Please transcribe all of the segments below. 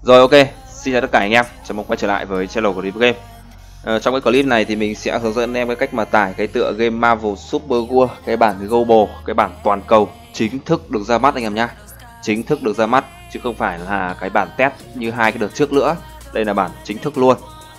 Rồi, ok, xin chào tất cả anh em, chào mừng quay trở lại với channel của Review Game. Trong cái clip này thì mình sẽ hướng dẫn anh em cái cách mà tải cái tựa game Marvel Super World, cái bản global, cái bản toàn cầu chính thức được ra mắt anh em nhá. Chính thức được ra mắt chứ không phải là cái bản test như hai cái đợt trước nữa. Đây là bản chính thức luôn.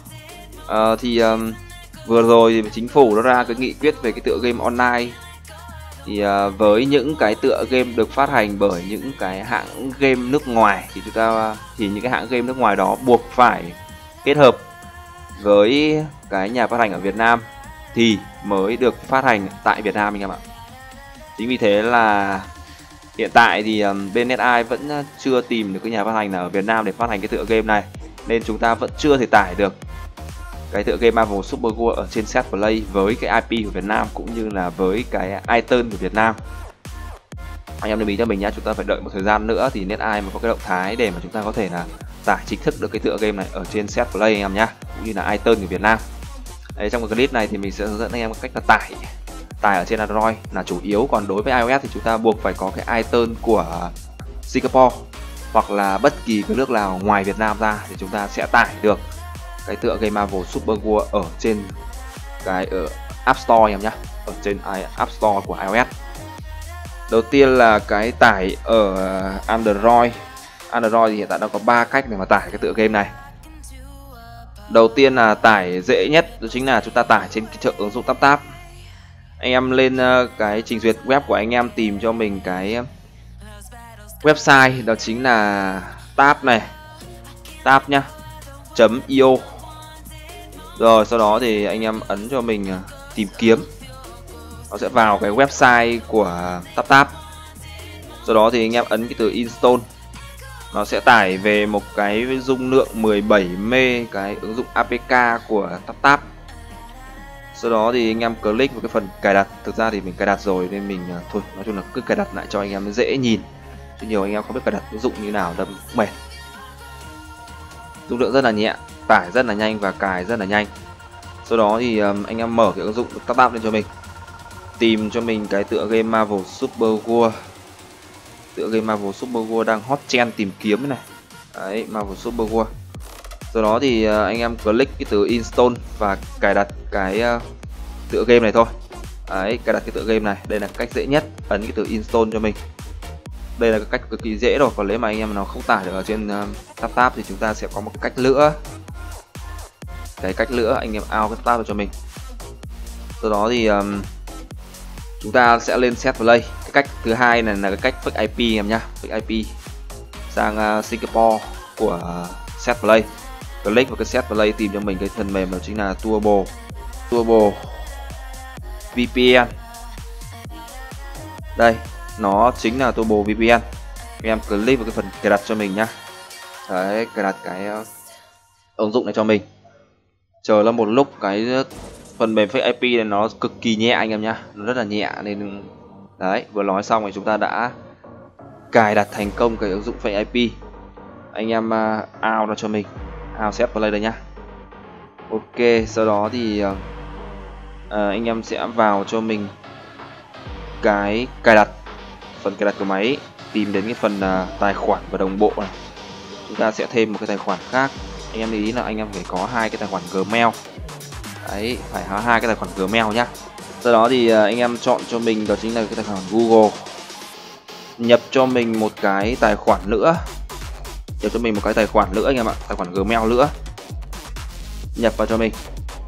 Vừa rồi thì chính phủ nó ra cái nghị quyết về cái tựa game online. Thì với những cái tựa game được phát hành bởi những cái hãng game nước ngoài thì những cái hãng game nước ngoài đó buộc phải kết hợp với cái nhà phát hành ở Việt Nam thì mới được phát hành tại Việt Nam anh em ạ. Chính vì thế là hiện tại thì bên NetEye vẫn chưa tìm được cái nhà phát hành nào ở Việt Nam để phát hành cái tựa game này, nên chúng ta vẫn chưa thể tải được cái tựa game Marvel Super World ở trên set play với cái IP của Việt Nam cũng như là với cái item của Việt Nam. Anh em lưu ý cho mình nhá, chúng ta phải đợi một thời gian nữa thì NetEye mới có cái động thái để mà chúng ta có thể là tải chính thức được cái tựa game này ở trên set play anh em nhá, cũng như là item của Việt Nam. Đấy, trong cái clip này thì mình sẽ hướng dẫn anh em cách là tải ở trên Android là chủ yếu, còn đối với iOS thì chúng ta buộc phải có cái item của Singapore hoặc là bất kỳ cái nước nào ngoài Việt Nam ra thì chúng ta sẽ tải được cái tựa game Marvel Super World ở trên cái App Store anh em nhé, ở trên App Store của iOS. Đầu tiên là cái tải ở Android. Android thì hiện tại đang có 3 cách để mà tải cái tựa game này. Đầu tiên là tải dễ nhất, đó chính là chúng ta tải trên cái chợ ứng dụng TapTap. Anh em lên cái trình duyệt web của anh em tìm cho mình cái website, đó chính là tap này, tap nhá, .io. Rồi sau đó thì anh em ấn cho mình tìm kiếm, nó sẽ vào cái website của TapTap. Sau đó thì anh em ấn cái từ install, nó sẽ tải về một cái dung lượng 17 MB cái ứng dụng APK của TapTap. Sau đó thì anh em click vào cái phần cài đặt. Thực ra thì mình cài đặt rồi nên mình thôi nói chung là cứ cài đặt lại cho anh em dễ nhìn, chứ nhiều anh em không biết cài đặt ứng dụng như nào đâm mệt. Dung lượng rất là nhẹ, tải rất là nhanh và cài rất là nhanh. Sau đó thì anh em mở cái ứng dụng TapTap lên cho mình, tìm cho mình cái tựa game Marvel Super World. Tựa game Marvel Super World đang hot trend tìm kiếm này. Đấy, Marvel Super World. Sau đó thì anh em click cái từ install và cài đặt cái tựa game này thôi. Đấy, cài đặt cái tựa game này, đây là cách dễ nhất, ấn cái từ install cho mình. Đây là cái cách cực kỳ dễ rồi, còn nếu mà anh em nào không tải được ở trên TapTap thì chúng ta sẽ có một cách nữa. Cái cách nữa anh em out cái TapTap cho mình. Sau đó thì chúng ta sẽ lên set play. Cái cách thứ hai này là cái cách fake IP em nhá, fake IP sang Singapore của set play. Click vào cái set play, tìm cho mình cái phần mềm đó chính là Turbo VPN. Đây, nó chính là Turbo VPN. Anh em click vào cái phần cài đặt cho mình nhá. Đấy, cài đặt cái ứng dụng này cho mình. Chờ nó một lúc, cái phần mềm fake IP này nó cực kỳ nhẹ anh em nhá, nó rất là nhẹ nên đấy, vừa nói xong thì chúng ta đã cài đặt thành công cái ứng dụng fake IP. Anh em out nó cho mình, out set play đây nhá. Ok, sau đó thì anh em sẽ vào cho mình cái cài đặt, phần cài đặt của máy, tìm đến cái phần tài khoản và đồng bộ này. Chúng ta sẽ thêm một cái tài khoản khác. Anh em lưu ý là anh em phải có hai cái tài khoản Gmail. Đấy, phải có hai cái tài khoản Gmail nhá. Sau đó thì anh em chọn cho mình đó chính là cái tài khoản Google. Nhập cho mình một cái tài khoản nữa. Nhập cho mình một cái tài khoản nữa anh em ạ, tài khoản Gmail nữa. Nhập vào cho mình.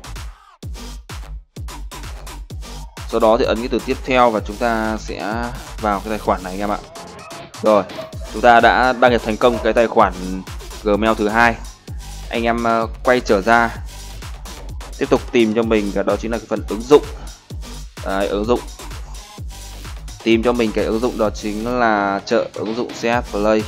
Sau đó thì ấn cái từ tiếp theo và chúng ta sẽ vào cái tài khoản này anh em ạ. Rồi, chúng ta đã đăng nhập thành công cái tài khoản Gmail thứ hai. Anh em quay trở ra, tiếp tục tìm cho mình đó chính là cái phần ứng dụng. Đấy, ứng dụng. Tìm cho mình cái ứng dụng đó chính là chợ ứng dụng CS Play.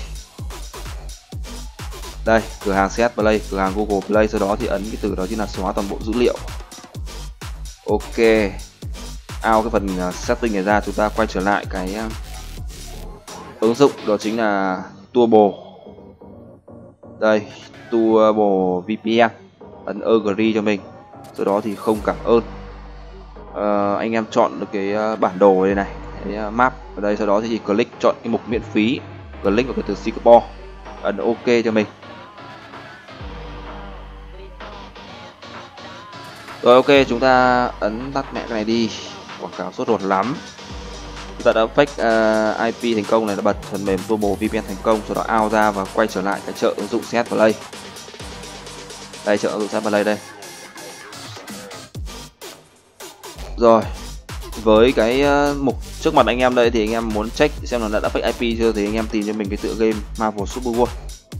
Đây, cửa hàng CS Play, cửa hàng Google Play. Sau đó thì ấn cái từ đó chính là xóa toàn bộ dữ liệu. Ok, out cái phần setting này ra, chúng ta quay trở lại cái ứng dụng đó chính là Turbo. Đây, Turbo VPN. Ấn agree cho mình. Sau đó thì không cảm ơn. Anh em chọn được cái bản đồ đây này, cái map ở đây. Sau đó thì click chọn cái mục miễn phí, click vào cái từ Singapore, ấn ok cho mình. Rồi ok, chúng ta ấn tắt mẹ cái này đi, quảng cáo sốt ruột lắm. Chúng ta đã fake IP thành công này, đã bật phần mềm Turbo VPN thành công, sau đó out ra và quay trở lại cái chợ ứng dụng CS Play. Đây, chợ ứng dụng CS Play đây. Rồi, với cái mục trước mặt anh em đây thì anh em muốn check xem là đã fake IP chưa thì anh em tìm cho mình cái tựa game Marvel Super World.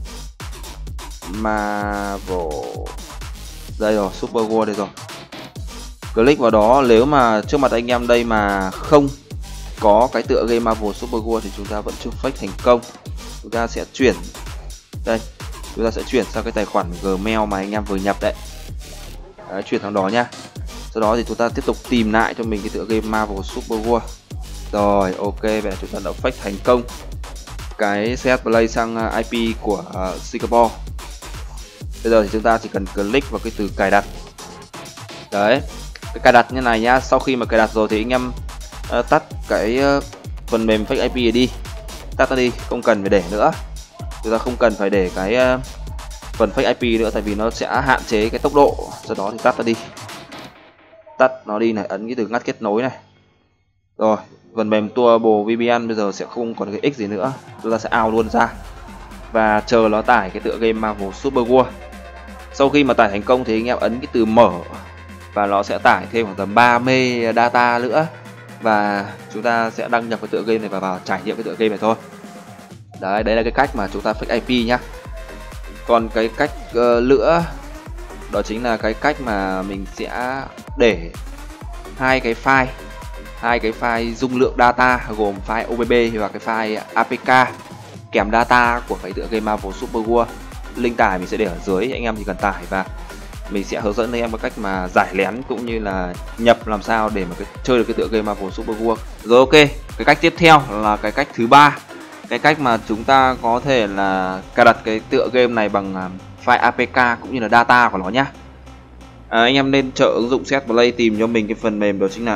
Marvel, đây rồi, Super World đây rồi. Click vào đó, nếu mà trước mặt anh em đây mà không có cái tựa game Marvel Super World thì chúng ta vẫn chưa fake thành công. Chúng ta sẽ chuyển đây, chúng ta sẽ chuyển sang cái tài khoản Gmail mà anh em vừa nhập đấy. Đấy, chuyển thằng đó nhá. Sau đó thì chúng ta tiếp tục tìm lại cho mình cái tựa game Marvel Super World. Rồi, ok, vậy là chúng ta đã fake thành công cái CS Play sang IP của Singapore. Bây giờ thì chúng ta chỉ cần click vào cái từ cài đặt. Đấy, cái cài đặt như này nhá. Sau khi mà cài đặt rồi thì anh em tắt cái phần mềm fake IP này đi, tắt nó đi, không cần phải để nữa. Chúng ta không cần phải để cái phần fake IP nữa, tại vì nó sẽ hạn chế cái tốc độ. Sau đó thì tắt nó đi, tắt nó đi này, ấn cái từ ngắt kết nối này. Rồi, phần mềm Turbo VPN bây giờ sẽ không còn cái X gì nữa, chúng ta sẽ out luôn ra và chờ nó tải cái tựa game Marvel Super World. Sau khi mà tải thành công thì anh em ấn cái từ mở và nó sẽ tải thêm khoảng tầm 3 MB data nữa và chúng ta sẽ đăng nhập cái tựa game này và vào trải nghiệm cái tựa game này thôi. Đấy, đấy là cái cách mà chúng ta fake IP nhá. Còn cái cách nữa đó chính là cái cách mà mình sẽ để hai cái file dung lượng data gồm file OBB và cái file APK kèm data của cái tựa game Marvel Super World. Link tải mình sẽ để ở dưới, anh em chỉ cần tải và mình sẽ hướng dẫn anh em một cách mà giải lén cũng như là nhập làm sao để mà chơi được cái tựa game Marvel Super World. Rồi ok, cái cách tiếp theo là cái cách thứ ba, cái cách mà chúng ta có thể là cài đặt cái tựa game này bằng file APK cũng như là data của nó nhá. Anh em nên chợ ứng dụng CS Play tìm cho mình cái phần mềm đó chính là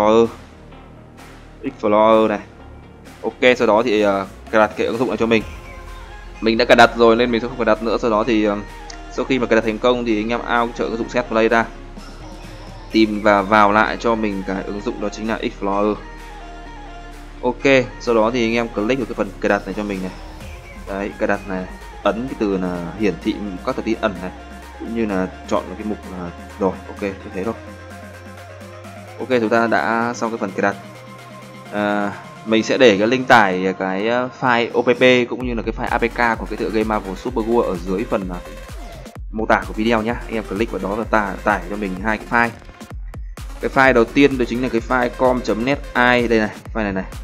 Explorer này. Ok, sau đó thì cài đặt cái ứng dụng này cho mình. Mình đã cài đặt rồi nên mình sẽ không cài đặt nữa. Sau đó thì sau khi mà cài đặt thành công thì anh em out chợ ứng dụng CS Play ra, tìm và vào lại cho mình cái ứng dụng đó chính là Explorer. Ok, sau đó thì anh em click vào cái phần cài đặt này cho mình này. Đấy, cài đặt này, ấn cái từ là hiển thị các thông tin ẩn này, cũng như là chọn cái mục là rồi, ok, như thế thôi. Ok, chúng ta đã xong cái phần cài đặt. Mình sẽ để cái link tải cái file OPP cũng như là cái file APK của cái tựa game Marvel Super World ở dưới phần mô tả của video nhé. Anh em click vào đó và tải cho mình hai cái file. Cái file đầu tiên đó chính là cái file com.net.ai đây này, file này này,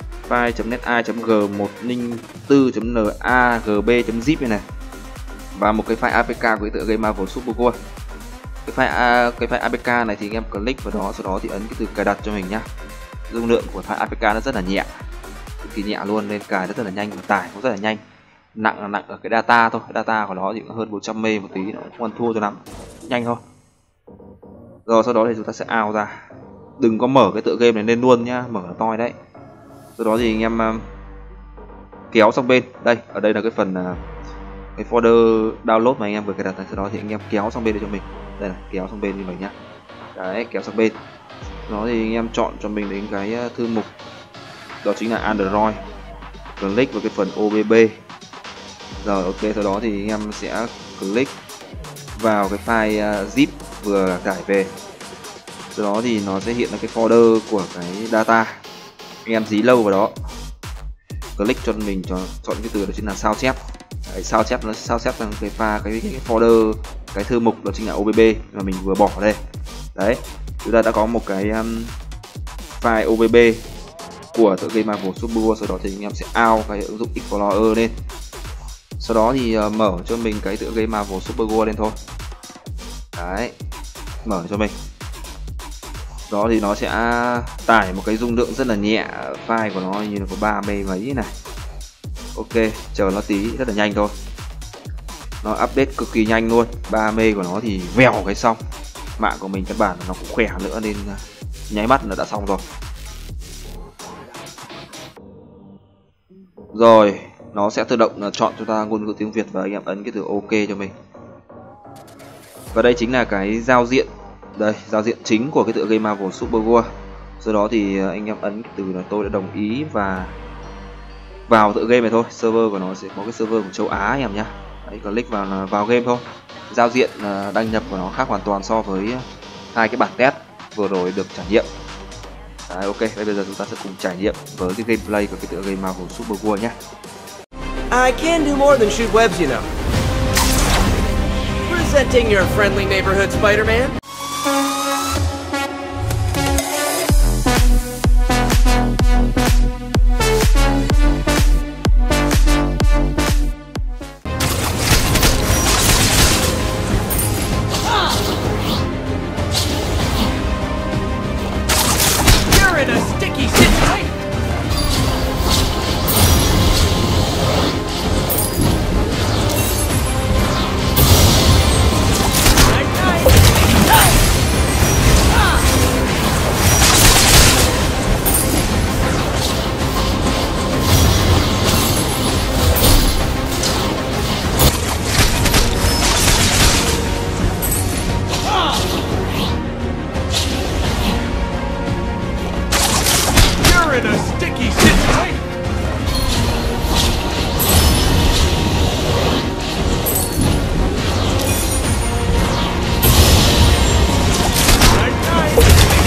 file.net.ai.g104.nagb.zip này, và một cái file APK của cái tựa game Marvel Super World. Cái file APK này thì anh em click vào đó, sau đó thì ấn cái từ cài đặt cho mình nhá. Dung lượng của file APK nó rất là nhẹ, cực kỳ nhẹ luôn nên cài rất là nhanh và tải cũng rất là nhanh. Nặng là nặng ở cái data thôi, data của nó thì cũng hơn 100 MB một tí, nó không ăn thua cho lắm, nhanh thôi. Rồi sau đó thì chúng ta sẽ out ra, đừng có mở cái tựa game này lên luôn nhá, mở là toi đấy. Sau đó thì anh em kéo sang bên đây, ở đây là cái phần cái folder download mà anh em vừa cài đặt này. Sau đó thì anh em kéo sang bên đây cho mình, đây là kéo sang bên như vậy nhá. Đấy, kéo sang bên đó thì anh em chọn cho mình đến cái thư mục đó chính là Android, click vào cái phần OBB. Rồi ok, sau đó thì anh em sẽ click vào cái file zip vừa tải về. Sau đó thì nó sẽ hiện ra cái folder của cái data. Anh em dí lâu vào đó, click cho mình chọn cái từ đó chính là sao chép. Đấy, sao chép nó sao chép sang cái folder, cái thư mục đó chính là OBB mà mình vừa bỏ đây. Đấy, chúng ta đã có một cái file OBB của tựa game Marvel Super World. Sau đó thì anh em sẽ out cái ứng dụng Explorer lên. Sau đó thì mở cho mình cái tựa game Marvel Super World lên thôi. Đấy, mở cho mình. Đó thì nó sẽ tải một cái dung lượng rất là nhẹ, file của nó như là có 3 MB mấy này. Ok, chờ nó tí, rất là nhanh thôi. Nó update cực kỳ nhanh luôn, 3 MB của nó thì vèo cái xong. Mạng của mình căn bản nó cũng khỏe nữa nên nháy mắt là đã xong rồi. Rồi, nó sẽ tự động chọn cho ta ngôn ngữ tiếng Việt và anh em ấn cái từ OK cho mình. Và đây chính là cái giao diện Đây, giao diện chính của cái tựa game Marvel Super War. Sau đó thì anh em ấn từ là tôi đã đồng ý và vào tựa game này thôi. Server của nó sẽ có cái server của châu Á anh em nhá. Đấy, click vào là vào game thôi. Giao diện đăng nhập của nó khác hoàn toàn so với hai cái bản test vừa rồi được trải nghiệm. Đấy, ok, bây giờ chúng ta sẽ cùng trải nghiệm với cái gameplay của cái tựa game Marvel Super War nhé. I can do more than shoot webs, you know. Presenting your friendly neighborhood Spider-Man. You're in a sticky situation. In a sticky situation. Night, night.